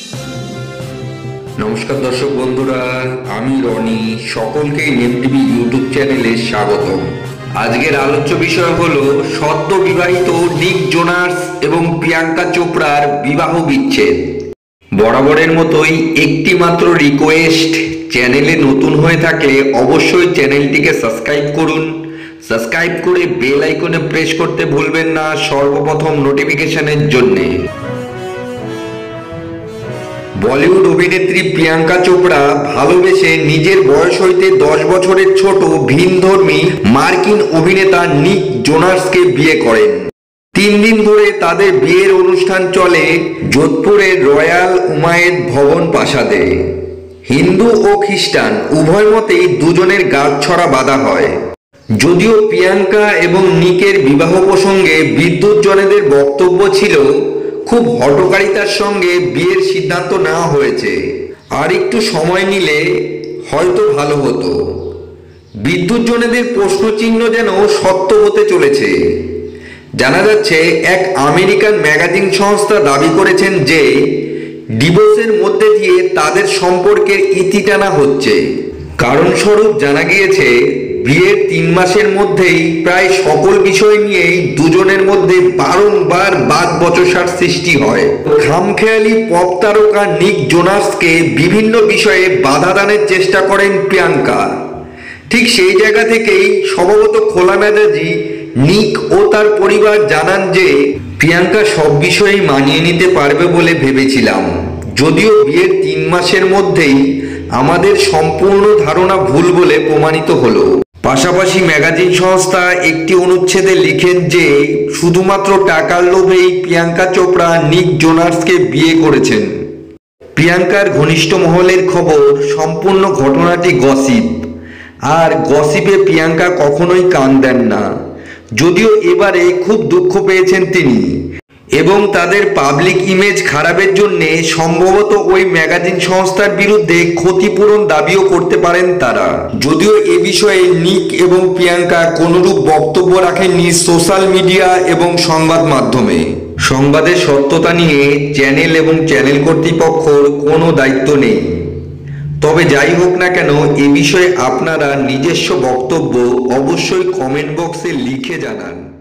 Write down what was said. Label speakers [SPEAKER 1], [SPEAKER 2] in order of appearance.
[SPEAKER 1] নমস্কার দর্শক বন্ধুরা, আমি রনি। সকলকেই নেম টিভি ইউটিউব চ্যানেলে স্বাগতম। আজকের আলোচ্য বিষয় হলো সদ্য বিবাহিত নিক জোনাস এবং প্রিয়াঙ্কা চোপড়ার বিবাহ বিচ্ছেদ। বরাবরের মতোই একটি মাত্র রিকোয়েস্ট, চ্যানেলে নতুন হয়ে থাকলে অবশ্যই চ্যানেলটিকে সাবস্ক্রাইব করুন। সাবস্ক্রাইব করে বেল আইকনে প্রেস করতে ভুলবেন না সর্বপ্রথম নোটিফিকেশনের জন্যে। বলিউড অভিনেত্রী প্রিয়াঙ্কা চোপড়া ভালোবেসে নিজের বয়স হইতে 10 বছরের ছোট ভিনধর্মী মার্কিন অভিনেতা নিক জোনাসকে বিয়ে করেন। 3 দিন ধরে তাদের বিয়ের অনুষ্ঠান চলে যোধপুরের রয়্যাল উমায়েদ ভবন প্রাসাদে। হিন্দু ও খ্রিস্টান উভয় মতেই দুজনের গাঁটছড়া বাঁধা হয়। যদিও প্রিয়াঙ্কা এবং নিকের বিবাহ প্রসঙ্গে বিদ্যুৎজনেদের বক্তব্য ছিল খুব হঠকারিতার সঙ্গে বিয়ের সিদ্ধান্ত নেওয়া হয়েছে, আর একটু সময় নিলে হয়তো ভালো হতো। বিদ্যুৎজনেদের প্রশ্নচিহ্ন যেন সত্য হতে চলেছে। জানা যাচ্ছে, এক আমেরিকান ম্যাগাজিন সংস্থা দাবি করেছেন যে ডিভোর্সের মধ্যে দিয়ে তাদের সম্পর্কের ইতি টানা হচ্ছে। কারণস্বরূপ জানা গিয়েছে, বিয়ের 3 মাসের মধ্যেই প্রায় সকল বিষয় নিয়েই দুজনের মধ্যে বারংবার বাদ বচসার সৃষ্টি হয়। খামখেয়ালি পপ তারকা নিক জোনাসকে বিভিন্ন বিষয়ে বাধা দানের চেষ্টা করেন প্রিয়াঙ্কা। ঠিক সেই জায়গা থেকেই স্বভাবত খোলা মেজাজি নিক ও তার পরিবার জানান যে প্রিয়াঙ্কা সব বিষয়েই মানিয়ে নিতে পারবে বলে ভেবেছিলাম, যদিও বিয়ের 3 মাসের মধ্যেই আমাদের সম্পূর্ণ ধারণা ভুল বলে প্রমাণিত হলো। পাশাপাশি ম্যাগাজিন সংস্থা একটি অনুচ্ছেদে লিখেন যে শুধুমাত্র টাকার লোভেই প্রিয়াঙ্কা চোপড়া নিক জোনাসকে বিয়ে করেছেন। প্রিয়াঙ্কার ঘনিষ্ঠ মহলের খবর, সম্পূর্ণ ঘটনাটি গসিপ, আর গসিপে প্রিয়াঙ্কা কখনোই কান দেন না। যদিও এবারে খুব দুঃখ পেয়েছেন তিনি, এবং তাদের পাবলিক ইমেজ খারাপের জন্য সম্ভবত ওই ম্যাগাজিন সংস্থার বিরুদ্ধে ক্ষতিপূরণ দাবিও করতে পারেন তারা। যদিও এ বিষয়ে নিক এবং প্রিয়াঙ্কা কোনরূপ বক্তব্য রাখেননি সোশ্যাল মিডিয়া এবং সংবাদ মাধ্যমে। সংবাদের সত্যতা নিয়ে চ্যানেল এবং চ্যানেল কর্তৃপক্ষের কোনো দায়িত্ব নেই। তবে যাই হোক না কেন, এ বিষয়ে আপনারা নিজস্ব বক্তব্য অবশ্যই কমেন্ট বক্সে লিখে জানান।